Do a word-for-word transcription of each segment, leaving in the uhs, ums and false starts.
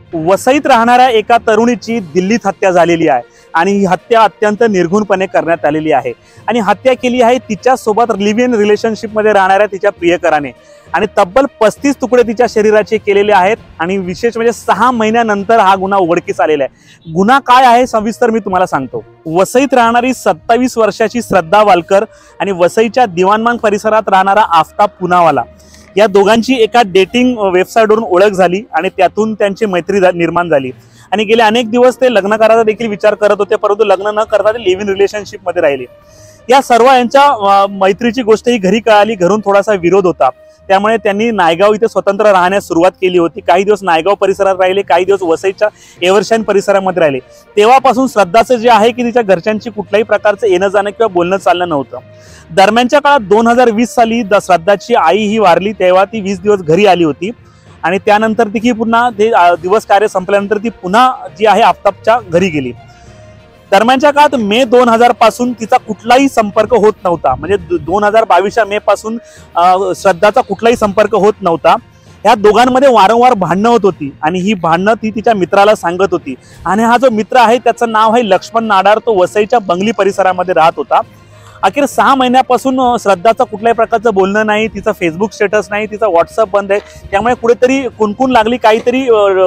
वसईत राहणाऱ्या एका तरुणीची दिल्लीत हत्या झालेली आहे आणि ही हत्या अत्यंत निर्घृणपणे करण्यात आलेली आहे आणि हत्या केली आहे तिच्या सोबत लिव्ह इन रिलेशनशिप मध्ये राहणाऱ्या तिच्या प्रियकराने आणि तब्बल पस्तीस तुकडे तिच्या शरीराचे केलेले आहेत आणि विशेष म्हणजे सहा महिन्यानंतर हा गुन्हा उघडकीस आलेला आहे। गुन्हा काय आहे सविस्तर मी तुम्हाला सांगतो। वसईत राहणारी सत्तावीस वर्षाची श्रद्धा वालकर आणि वसईच्या दिवाणमांग परिसरात राहणारा आफताब पुनावाला या दोघांची एका डेटिंग वेबसाईटवरून ओळख झाली आणि त्यातून त्यांची मैत्री निर्माण झाली आणि गेले अनेक दिवस ते लग्न करायचा देखील विचार करत होते, परंतु लग्न न करता ते लिव्ह इन रिलेशनशिप मध्ये राहिले। या सर्व यांच्या मैत्रीची गोष्ट ही घरी कळाली, घरून थोडासा विरोध होता, त्यामुळे त्यांनी नायगाव इथे स्वतंत्र राहण्यास सुरुवात केली होती। काही दिवस नायगाव परिसरात राहिले, काही दिवस वसईच्या एव्हरशाईन परिसरामध्ये राहिले। तेव्हापासून श्रद्धाचं जे आहे की तिच्या घरच्यांची कुठल्याही प्रकारचं येणं जाणं किंवा बोलणं चालणं नव्हतं। दरम्यानच्या काळात दोन हजार वीस साली श्रद्धाची आई ही वारली, तेव्हा ती वीस दिवस घरी आली होती आणि त्यानंतर ती पुन्हा ते दिवस कार्य संपल्यानंतर ती पुन्हा जी आहे आफताबच्या घरी गेली। दरम्यानच्या काळात मे दोन हजार पासून तिचा कुठलाही संपर्क होत नव्हता, म्हणजे दोन हजार बावीसच्या मे पासून श्रद्धाचा कुठलाही संपर्क होत नव्हता। या दोघांमध्ये वारंवार भांडणं होत होती आणि ही भांडणं ती तिच्या मित्राला सांगत होती आणि हा जो मित्र आहे त्याचं नाव आहे लक्ष्मण नाडार, तो वसईच्या बंगली परिसरामध्ये राहत होता। अखेर सहा महिन्यापासून श्रद्धाचं कुठल्याही प्रकारचं बोलणं नाही, तिचा फेसबुक स्टेटस नाही, तिचा व्हॉट्सअप बंद आहे, त्यामुळे कुठेतरी कुणकुण लागली, काहीतरी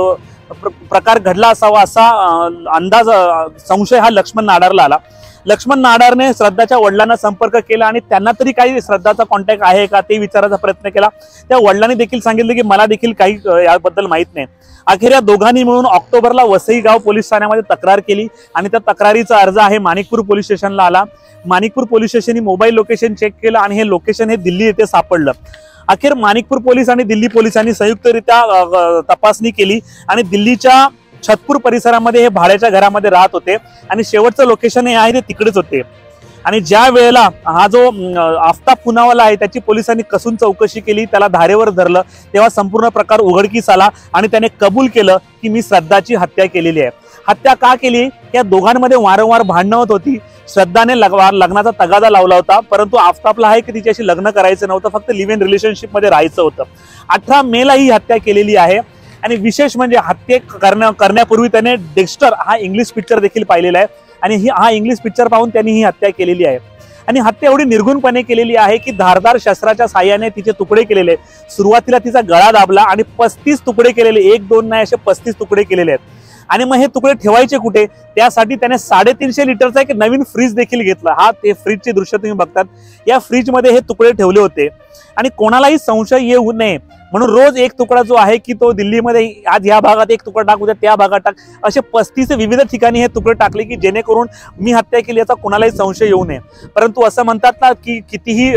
प्रकार घडला असावा असा अंदाज संशय हा लक्ष्मण नाडारला आला। लक्ष्मण नाडारने श्रद्धाच्या वडिलांना संपर्क केला आणि त्यांना तरी काही श्रद्धाचा कॉन्टॅक्ट आहे का ते विचारायचा प्रयत्न केला। त्या वडिलांनी देखील सांगितलं की मला देखील काही याबद्दल माहित नाही। अखेर या दोघांनी मिळून ऑक्टोबरला वसई गाव पोलीस ठाण्यामध्ये तक्रार केली आणि त्या तक्रारीचा अर्ज आहे माणिकपूर पोलीस स्टेशनला आला। माणिकपूर पोलीस स्टेशनने मोबाईल लोकेशन चेक केलं आणि हे लोकेशन हे दिल्ली येथे सापडलं। अखेर माणिकपूर पोलीस आणि दिल्ली पोलिसांनी संयुक्तरित्या तपासणी केली आणि दिल्लीच्या छतपूर परिसरामध्ये हे भाड्याच्या घरामध्ये राहत होते आणि शेवटचं लोकेशन हे आहे ते तिकडेच होते। आणि ज्या वेळेला हा जो आफताब पुनावाला आहे त्याची पोलिसांनी कसून चौकशी केली, त्याला धारेवर धरलं, तेव्हा संपूर्ण प्रकार उघडकीस आला आणि त्याने कबूल केलं की मी श्रद्धाची हत्या केलेली आहे। हत्या का केली? या दोघांमध्ये वारंवार भांडणं होत होती। श्रद्धाने लग्नाचा तगादा लावला होता, परंतु आफताबला आहे की तिच्याशी लग्न करायचं नव्हतं, फक्त लिव्ह इन रिलेशनशिप मध्ये राहायचं होतं। अठरा मे ला ही हत्या केलेली आहे आणि विशेष म्हणजे हत्या करण्या करण्यापूर्वी त्याने डेक्स्टर हा इंग्लिश पिक्चर देखील पाहिलेला आहे आणि ही हा इंग्लिश पिक्चर पाहून त्यांनी ही हत्या केलेली आहे। आणि हत्या एवढी निर्घृणपणे केलेली आहे की धारदार शस्त्राच्या साहाय्याने तिचे तुकडे केलेले आहेत। सुरुवातीला तिचा गळा दाबला आणि पस्तीस तुकडे केलेले, एक दोन नाही असे पस्तीस तुकडे केलेले आहेत। आणि मग हे तुकडे ठेवायचे कुठे? त्यासाठी त्याने साडेतीनशे लिटरचा एक नवीन फ्रीज देखील घेतला। हा ते फ्रीजचे दृश्य तुम्ही बघतात, या फ्रीज मध्ये हे तुकडे ठेवले होते आणि कोणालाही संशय येऊ नये म्हणून रोज एक तुकडा जो आहे की तो दिल्लीमध्ये आज या भागात एक तुकडा टाक, उद्या त्या भागात टाक, असे पस्तीस विविध ठिकाणी हे तुकडे टाकले की जेणेकरून मी हत्या केली याचा कोणालाही संशय येऊ नये। परंतु असं म्हणतात ना की कितीही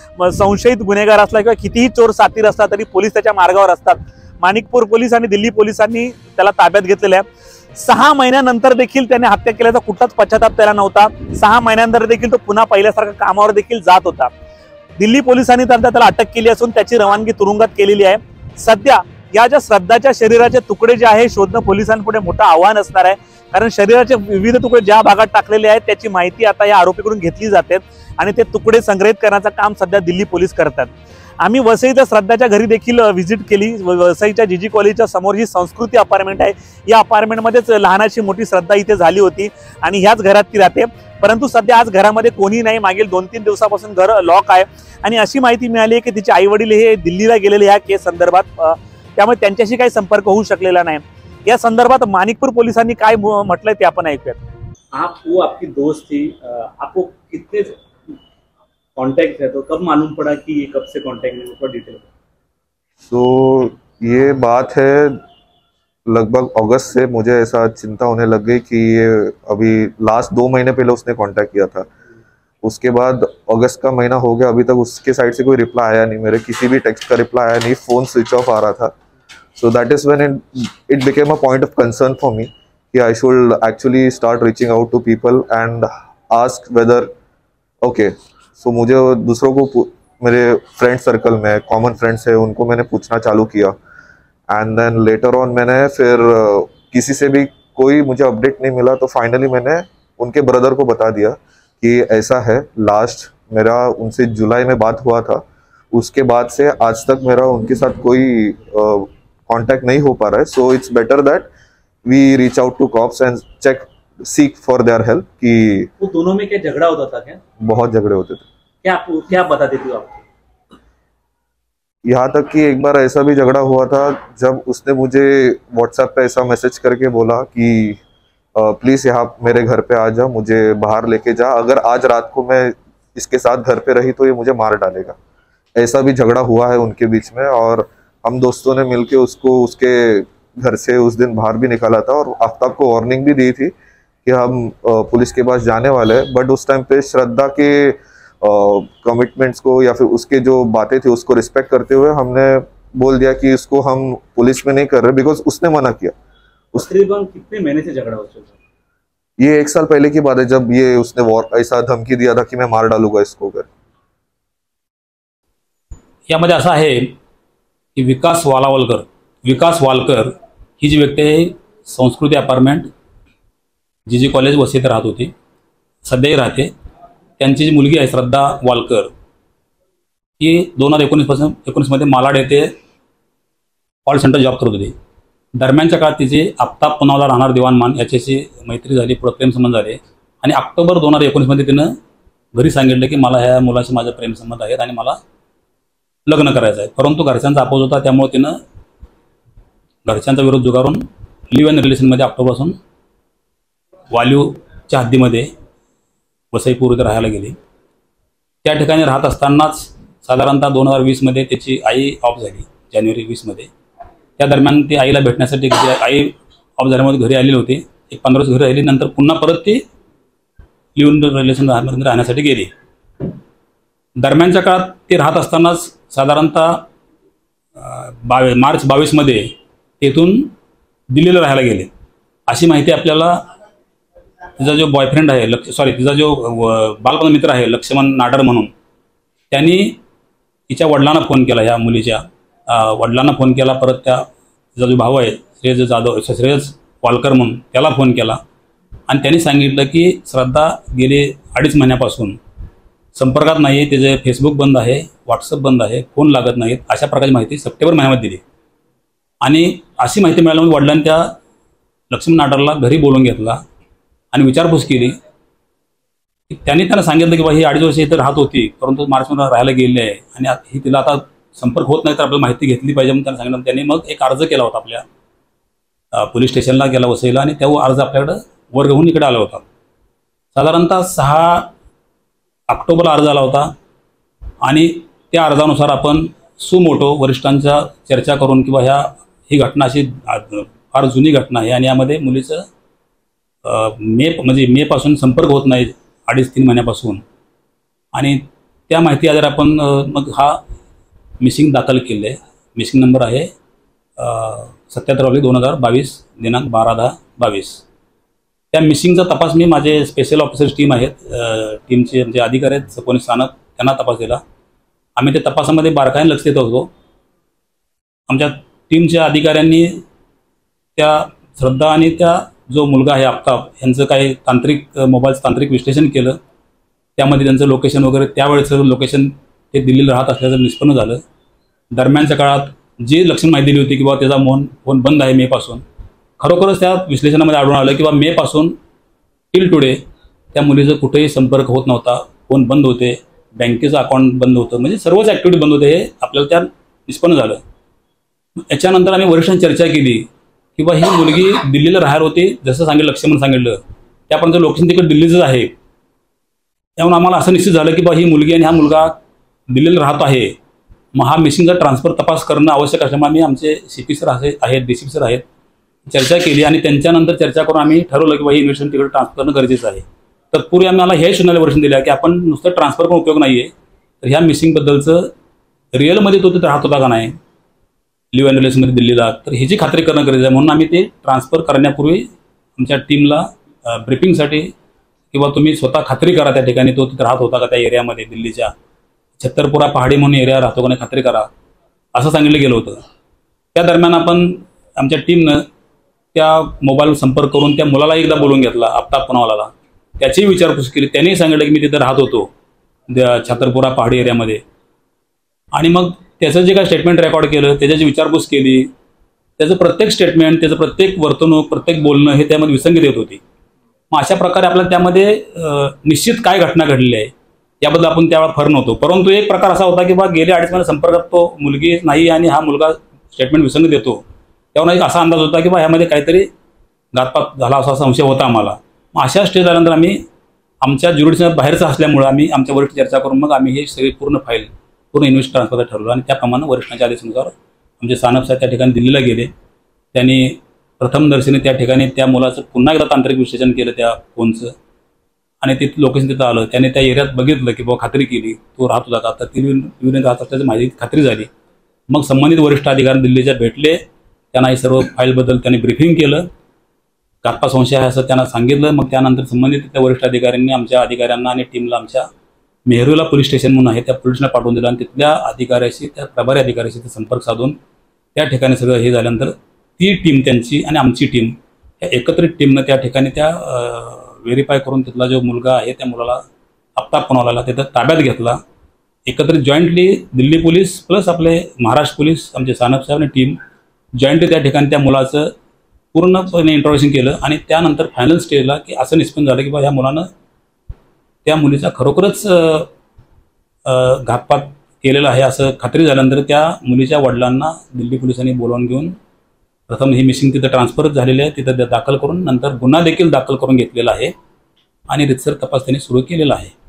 संशयित गुन्हेगार असला किंवा कितीही चोर सातीर असला तरी पोलीस त्याच्या मार्गावर असतात। माणिकपूर पोलीस आणि दिल्ली पोलिसांनी त्याला ताब्यात घेतलेलं आहे। सहा महिन्यानंतर देखील त्याने हत्या केल्याचा कुठलाच पश्चाताप त्याला नव्हता। सहा महिन्यानंतर देखील तो पुन्हा पहिल्यासारखा कामावर देखील जात होता। दिल्ली पोलिसांनी त्याला अटक केली असून त्याची रवानगी तुरुंगात केलेली आहे। सध्या या ज्या श्रद्धाच्या शरीराचे तुकडे जे आहे शोधणं पोलिसांपुढे मोठं आव्हान असणार आहे, कारण शरीराचे विविध तुकडे ज्या भागात टाकलेले आहेत त्याची माहिती आता या आरोपीकडून घेतली जाते आणि ते तुकडे संग्रहित करण्याचं काम सध्या दिल्ली पोलीस करतात। आम्ही वसईच्या श्रद्धाच्या घरी देखील व्हिजिट केली। वसईच्या जीजी कॉलेजच्या समोर ही संस्कृती अपार्टमेंट आहे, या अपार्टमेंटमध्येच लहानाची मोठी श्रद्धा इथे झाली होती आणि ह्याच घरात ती राहते। परंतु सध्या आज घरामध्ये कोणी नाही, मागील दोन तीन दिवसापासून घर लॉक आहे आणि अशी माहिती मिळाली आहे की तिचे आई वडील हे दिल्लीला गेलेले या केस संदर्भात, त्यामुळे त्यांच्याशी काही संपर्क होऊ शकलेला नाही। या संदर्भात माणिकपूर पोलिसांनी काय म्हटलंय ते आपण ऐकूयात। आप वो आपकी दोस्त थी, आपको कितने कांटेक्ट है, तो कब मालूम पड़ा कि ये कब से कांटेक्ट है, थोड़ा डिटेल। तो ये बात है लगभग अगस्त से मुझे ऐसा चिंता होने लग गई कि ये अभी लास्ट दो महीने पहले उसने कांटेक्ट किया था। उसके बाद अगस्त का महीना हो गया, अभी तक उसके साइड से कोई रिप्लाई आया नहीं, मेरे किसी भी टेक्स्ट का रिप्लाई आया नहीं, फोन स्विच ऑफ आ रहा था। So that is when it it became a point of concern for me कि I should actually start reaching out to people and ask whether okay. So मुझे दूसरों को, मेरे फ्रेंड सर्कल में common friends है उनको मैंने पूछना चालू किया एंड देन लेटर ऑन मैंने फिर किसी से भी कोई मुझे अपडेट नहीं मिला, तो फाइनली मैंने उनके ब्रदर को बता दिया कि ऐसा है। लास्ट मेरा उनसे जुलाई में बात हुआ था, उसके बाद से आज तक मेरा उनके साथ कोई कांटेक्ट नहीं हो पा रहा है। So it's better that we reach out to cops and check seek for their help कि वो दोनों में क्या झगड़ा होता था क्या? बहुत झगड़े होते थे। क्या क्या बताते थे आप? यहाँ तक कि एक बार ऐसा भी झगड़ा हुआ था जब उसने मुझे व्हाट्सएप पे ऐसा मैसेज करके बोला कि प्लीज यहाँ मेरे घर पे आ जा, मुझे बाहर लेके जा, अगर आज रात को मैं इसके साथ घर पे रही तो ये मुझे मार डालेगा। ऐसा भी झगड़ा हुआ है उनके बीच में और हम दोस्तों ने मिलके उसको उसके घर से उस दिन बाहर भी निकाला था और आफ्ताब को वार्निंग भी दी थी कि हम पुलिस के पास जाने वाले हैं। बट उस टाइम पे श्रद्धा के कमिटमेंट्स uh, को या फिर उसके जो बातें थी उसको रिस्पेक्ट करते हुए हमने बोल दिया कि इसको हम पुलिस में नहीं कर रहे, बिकॉज उसने मना किया। उस कितने महीने से झगड़ा हो चुका? ये एक साल पहले की बात है जब ये उसने वॉर ऐसा धमकी दिया था कि मैं मार डालूंगा इसको कर। यामध्ये असं आहे की विकास वालावलकर विकास वालकर ही जी व्यक्ती आहे संस्कृती अपार्टमेंट जी जी कॉलेज वसईत राहत होती, सध्याही राहते। त्यांची जी मुलगी आहे श्रद्धा वालकर ही दोन हजार एकोणीस पासून एकोणीसमध्ये मालाड येथे कॉल सेंटर जॉब करत होती। दरम्यानच्या काळात तिचे आफ्ताब पुनावला राहणार दिवाणमान याच्याशी मैत्री झाली, पुढे प्रेमसंबंध झाले आणि ऑक्टोबर दोन हजार एकोणीसमध्ये तिनं घरी सांगितलं की मला ह्या मुलाशी माझा प्रेमसंबंध आहेत आणि मला लग्न करायचं आहे। परंतु घरच्यांचा अपोज होता, त्यामुळे तिनं घरच्यांचा विरोध जुगारून लिव्ह इन रिलेशनमध्ये ऑक्टोबरपासून वाल्यूच्या हद्दीमध्ये वसईपूर इथे राहायला गेली। त्या ठिकाणी राहत असतानाच साधारणतः दोन हजार वीसमध्ये त्याची आई ऑफ झाली, जानेवारी वीसमध्ये। त्या दरम्यान ती आईला भेटण्यासाठी आई ऑफ झाल्यामुळे घरी आलेली होती, एक पंधरा दिवस घरी राहिली, नंतर पुन्हा परत ती लिव्ह इन रिलेशन राहण्यासाठी गेली। दरम्यानच्या काळात ती राहत असतानाच साधारणतः बावीस मार्च बावीसमध्ये तेथून दिल्लीला राहायला गेले अशी माहिती आपल्याला तिचा जो बॉयफ्रेंड आहे लक्ष सॉरी तिचा जो बालपण मित्र आहे लक्ष्मण नाडर म्हणून, त्यांनी तिच्या वडिलांना फोन केला, ह्या मुलीच्या वडिलांना फोन केला। परत त्या तिचा जो भाऊ आहे श्रेयस जाधव श्रेयस वालकर म्हणून त्याला फोन केला आणि त्यांनी सांगितलं की श्रद्धा गेले अडीच महिन्यापासून संपर्कात नाही आहे, तिचे फेसबुक बंद आहे, व्हॉट्सअप बंद आहे, फोन लागत नाहीत, अशा प्रकारची माहिती सप्टेंबर महिन्यामध्ये दिली। आणि अशी माहिती मिळाल्यामुळे वडिलांनी त्या लक्ष्मण नाडरला घरी बोलवून घेतला आणि विचारपूस केली। त्यांनी त्यांना सांगितलं की बा ही अडीच वर्ष इथे राहत होती, परंतु मार्चमध्ये राहायला गेलेली आहे आणि ही तिला आता संपर्क होत नाही, तर आपल्याला माहिती घेतली पाहिजे म्हणून त्यांना सांगितलं। त्यांनी मग एक अर्ज केला होता आपल्या पोलीस स्टेशनला गेला वसईला आणि तो अर्ज आपल्याकडे वर्ग होऊन इकडे आला होता। साधारणतः सहा ऑक्टोबरला अर्ज आला होता आणि त्या अर्जानुसार आपण सुमोटो वरिष्ठांच्या चर्चा करून किंवा ह्या ही घटना अशी फार जुनी घटना आहे आणि यामध्ये मुलीचं मे म्हणजे मेपासून संपर्क होत नाही अडीच तीन महिन्यापासून, आणि त्या माहिती आधारे आपण मग हा मिसिंग दाखल केले आहे। मिसिंग नंबर आहे सत्याहत्तर वाली दोन हजार बावीस दिनांक बारा दहा बावीस। त्या मिसिंगचा तपास मी माझे स्पेशल ऑफिसर्स टीम आहेत, टीमचे जे अधिकारी आहेत पोलीस स्थानक, त्यांना तपास दिला। आम्ही त्या तपासामध्ये बारकाईने लक्ष देत होतो। आमच्या टीमच्या अधिकाऱ्यांनी त्या श्रद्धा आणि त्या जो मुलगा आहे आफ्ताब यांचं काही तांत्रिक मोबाईलचं तांत्रिक विश्लेषण केलं, त्यामध्ये त्यांचं लोकेशन वगैरे त्यावेळेचं लोकेशन ते दिल्लीला राहत असल्याचं निष्पन्न झालं। दरम्यानच्या काळात जी लक्षण माहिती दिली होती की बाबा त्याचा मोन फोन बंद आहे मेपासून, खरोखरच त्या विश्लेषणामध्ये आढळून आलं की बाबा मेपासून टिल टुडे त्या मुलीचा कुठेही संपर्क होत नव्हता, फोन बंद होते, बँकेचं अकाउंट बंद होतं, म्हणजे सर्वच ॲक्टिव्हिटी बंद होते, हे आपल्याला त्या निष्पन्न झालं। याच्यानंतर आम्ही वरिष्ठांची चर्चा केली की बा ही मुलगी दिल्लीला राहायला होती, जसं सांगितलं लक्ष्मण सांगितलं त्यापर्यंत लोकेशन तिकडे दिल्लीचंच आहे। त्यामुळे आम्हाला असं निश्चित झालं की बा ही मुलगी आणि हा मुलगा दिल्लीला राहतो आहे, मग हा मिसिंगचा ट्रान्सफर तपास करणं आवश्यक असल्यामुळे आम्ही आमचे सी पी सर असे आहेत डी सी पी सर आहेत चर्चा केली आणि त्यांच्यानंतर चर्चा करून आम्ही ठरवलं की बा ही इन्व्हेस्टिगेशन तिकडे ट्रान्सफर करणं गरजेचं आहे। तत्पूर्वी आम्हाला हे शून्याला वर्षन दिलं की आपण नुसतं ट्रान्सफर करून उपयोग नाही आहे, तर ह्या मिसिंगबद्दलचं रिअलमध्ये तो तिथे राहत होता का नाही लिव्ह इन रिलेशनमध्ये दिल्लीला, तर ह्याची खात्री करणं गरजेचं आहे। म्हणून आम्ही ते ट्रान्सफर करण्यापूर्वी आमच्या टीमला ब्रीफिंगसाठी किंवा तुम्ही स्वतः खात्री करा त्या ठिकाणी तो तिथे राहत होता का त्या एरियामध्ये, दिल्लीच्या छत्तरपुरा पहाडी म्हणून एरिया राहतो का नाही खात्री करा असं सांगितलं गेलं होतं। त्या दरम्यान आपण आमच्या टीमनं त्या मोबाईलवर संपर्क करून त्या मुलाला एकदा बोलवून घेतला, आफ्ताब पुनावालाला, त्याची विचारपूस केली। त्यांनी सांगितलं की मी तिथे राहत होतो छत्तरपुरा पहाडी एरियामध्ये, आणि मग त्याचं जे काय स्टेटमेंट रेकॉर्ड केलं त्याच्याची विचारपूस केली, त्याचं प्रत्येक स्टेटमेंट, त्याचं प्रत्येक वर्तणूक, प्रत्येक बोलणं हे त्यामध्ये विसंगती येत होती. मग अशा प्रकारे आपल्याला त्यामध्ये निश्चित काय घटना घडली आहे याबद्दल आपण त्यावेळेला फर नव्हतो. परंतु एक प्रकार असा होता की बा गेले अडीच महिने संपर्कात तो मुलगी नाही आणि हा मुलगा स्टेटमेंट विसंगत देतो. त्यावर एक असा अंदाज होता की बा ह्यामध्ये काहीतरी घातपात झाला असा संशय होता आम्हाला. मग अशा स्टेज आल्यानंतर आम्ही आमच्या ज्युरिडिक्शन बाहेरचं असल्यामुळं आम्ही आमच्या वरिष्ठ चर्चा करून मग आम्ही हे सगळी पूर्ण फाईल पूर्ण इन्व्हेस्ट ट्रान्सफरचं ठरवलं आणि त्याप्रमाणे वरिष्ठांच्या आदेशानुसार आमचे सानप साहेब त्या ठिकाणी दिल्लीला गेले. त्यांनी प्रथमदर्शनी त्या ठिकाणी त्या मुलाचं पुन्हा एकदा तांत्रिक विश्लेषण केलं त्या फोनचं आणि तिथं लोकेशन तिथं आलं. त्याने त्या एरियात बघितलं की बाबा खात्री केली तो राहत होता का, आता ती राहत असल्याची माझी खात्री झाली. मग संबंधित वरिष्ठ अधिकारी दिल्लीच्या भेटले, त्यांना हे सर्व फाईलबद्दल त्यांनी ब्रीफिंग केलं, घातपात संशय आहे असं त्यांना सांगितलं. मग त्यानंतर संबंधित त्या वरिष्ठ अधिकाऱ्यांनी आमच्या अधिकाऱ्यांना आणि टीमला आमच्या मेहरुला पोलीस स्टेशन म्हणून आहे त्या पोलिसला पाठवून दिलं आणि तिथल्या अधिकाऱ्याशी त्या प्रभारी अधिकाऱ्याशी ते संपर्क साधून त्या ठिकाणी सगळं हे झाल्यानंतर ती टीम त्यांची आणि आमची टीम या एकत्रित टीमनं त्या ठिकाणी त्या व्हेरीफाय करून तिथला जो मुलगा आहे त्या मुलाला आफताब पुनावाला तिथं ताब्यात घेतला. एकत्रित जॉईंटली दिल्ली पोलीस प्लस आपले महाराष्ट्र पोलीस आमचे सानप साहेब आणि टीम जॉईंटली त्या ठिकाणी त्या मुलाचं पूर्णपणे इंट्रोगेशन केलं आणि त्यानंतर फायनल स्टेजला की असं निष्पन्न झालं की बा ह्या मुलानं त्या मुलीचा खरोखरच घातपात केलेला आहे असं खात्री झाल्यानंतर त्या मुलीच्या वडिलांना दिल्ली पोलिसांनी बोलावून घेऊन प्रथम ही मिसिंग तिथं ट्रान्सफरच झालेली आहे, तिथं दाखल करून नंतर गुन्हा देखील दाखल करून घेतलेला आहे आणि रितसर तपास त्यांनी सुरू केलेला आहे.